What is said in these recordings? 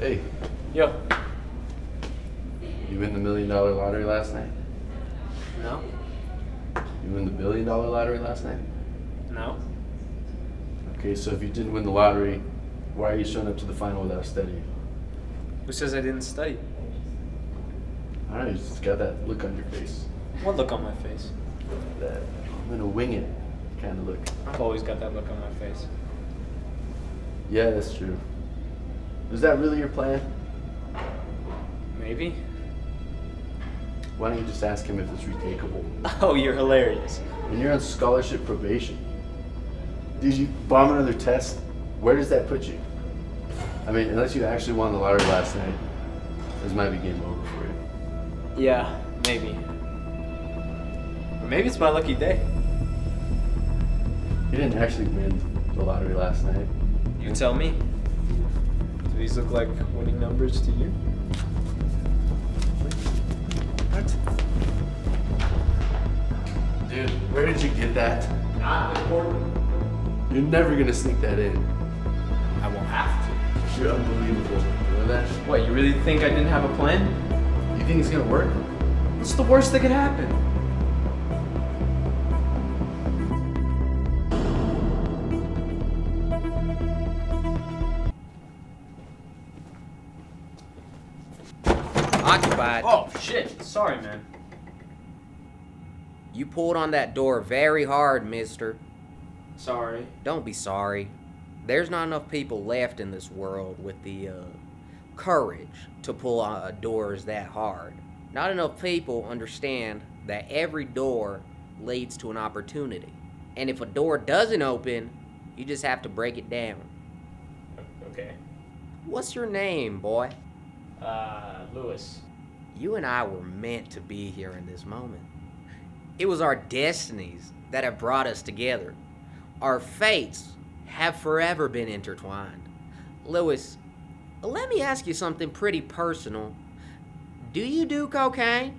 Hey, Yo. you win the $1 million lottery last night? No? You win the $1 billion lottery last night? No? Okay, so if you didn't win the lottery, why are you showing up to the final without studying? Who says I didn't study? I don't know, you just got that look on your face. What look on my face? That I'm gonna wing it kind of look. I've always got that look on my face. Yeah, that's true. Is that really your plan? Maybe? Why don't you just ask him if it's retakeable? Oh, you're hilarious. When you're on scholarship probation, did you bomb another test? Where does that put you? I mean, unless you actually won the lottery last night, this might be game over for you. Yeah, maybe. Or maybe it's my lucky day. You didn't actually win the lottery last night. You tell me. Do these look like winning numbers to you? What? Dude, where did you get that? Not important. You're never gonna sneak that in. I won't have to. You're unbelievable. You know that? What, you really think I didn't have a plan? You think it's gonna work? What's the worst that could happen? Occupied. Oh, shit. Sorry, man. You pulled on that door very hard, mister. Sorry. Don't be sorry. There's not enough people left in this world with the courage to pull on doors that hard. Not enough people understand that every door leads to an opportunity. And if a door doesn't open, you just have to break it down. Okay. What's your name, boy? Lewis. You and I were meant to be here in this moment. It was our destinies that have brought us together. Our fates have forever been intertwined. Lewis, let me ask you something pretty personal. Do you do cocaine?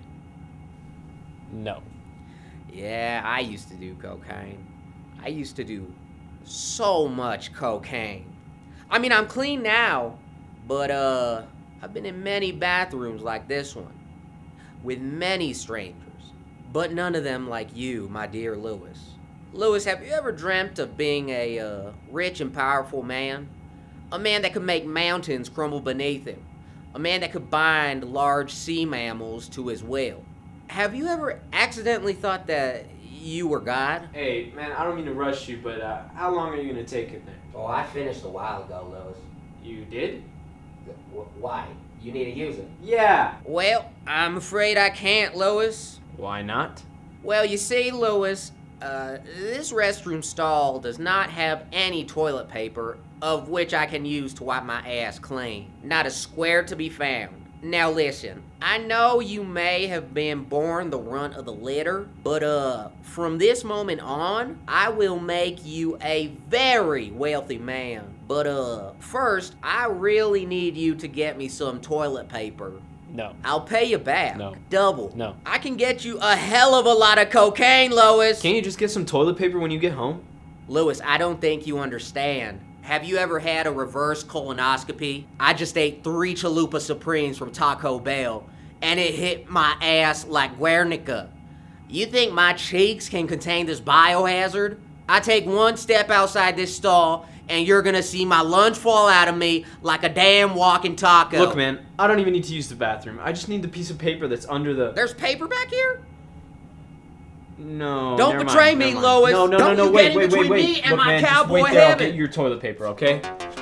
No. Yeah, I used to do cocaine. I used to do so much cocaine. I mean, I'm clean now, but I've been in many bathrooms like this one, with many strangers, but none of them like you, my dear Lewis. Lewis, have you ever dreamt of being a rich and powerful man? A man that could make mountains crumble beneath him. A man that could bind large sea mammals to his will. Have you ever accidentally thought that you were God? Hey, man, I don't mean to rush you, but how long are you going to take it there? Oh, I finished a while ago, Lewis. You did? Why? You need to use it. Yeah. Well, I'm afraid I can't, Lewis. Why not? Well, you see, Lewis, this restroom stall does not have any toilet paper of which I can use to wipe my ass clean. Not a square to be found. Now listen, I know you may have been born the runt of the litter, but from this moment on, I will make you a very wealthy man. But first, I really need you to get me some toilet paper. No. I'll pay you back. No. Double. No. I can get you a hell of a lot of cocaine, Lois. Can't you just get some toilet paper when you get home? Lewis, I don't think you understand. Have you ever had a reverse colonoscopy? I just ate 3 Chalupa Supremes from Taco Bell, and it hit my ass like Guernica. You think my cheeks can contain this biohazard? I take one step outside this stall, and you're gonna see my lunch fall out of me like a damn walking taco. Look, man, I don't even need to use the bathroom. I just need the piece of paper that's under the... There's paper back here? No, Don't never betray mind, me, never mind. Lois. No, no, Don't no, no, you wait, get in wait, between wait, me wait. and Look, my man, just cowboy wait there. I'll heaven. get you your toilet paper, okay?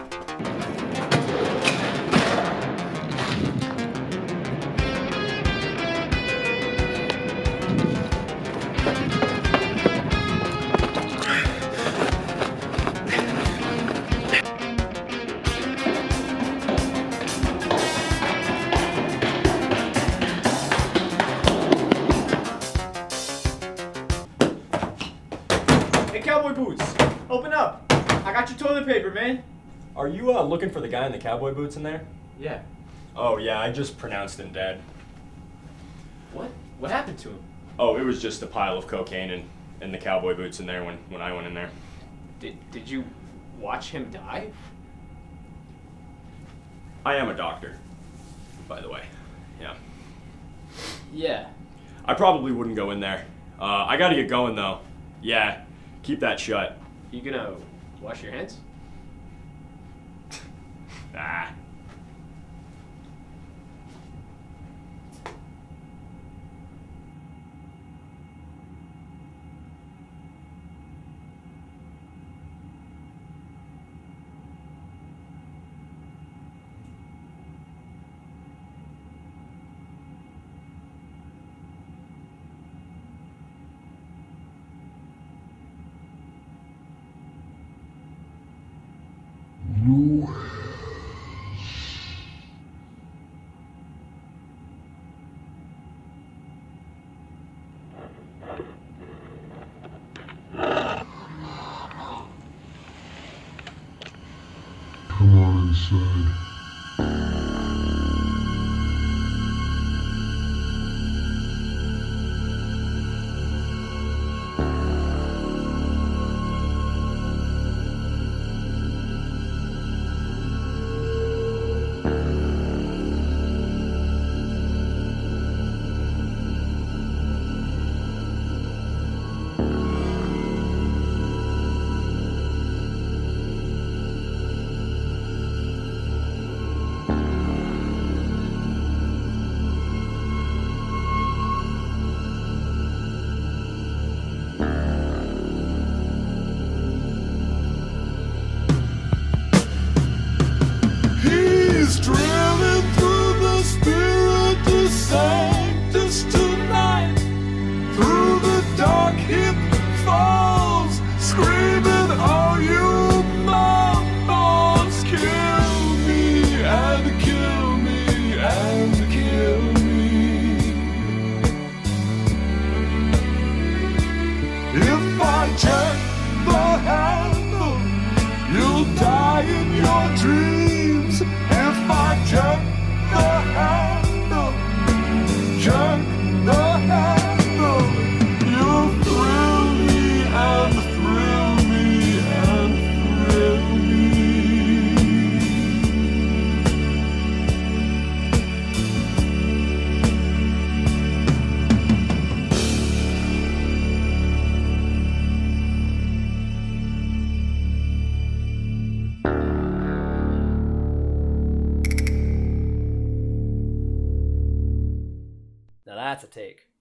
Hey, cowboy boots, open up. I got your toilet paper, man. Are you looking for the guy in the cowboy boots in there? Yeah. Oh yeah, I just pronounced him dead. What? What happened to him? Oh, it was just a pile of cocaine in the cowboy boots in there when I went in there. Did you watch him die? I am a doctor, by the way. Yeah. Yeah. I probably wouldn't go in there. I gotta get going, though. Yeah, keep that shut. You gonna wash your hands? Ah. Come on inside. He's drilling through the Spiritus Sanctus tonight. Through the dark he falls, screaming, "Oh, you monsters, kill me and kill me and kill me." If I check the handle, you'll die in your dreams. If I jerk the handle, jerk the handle, you'll thrill me and thrill me and thrill me. Now that's a take.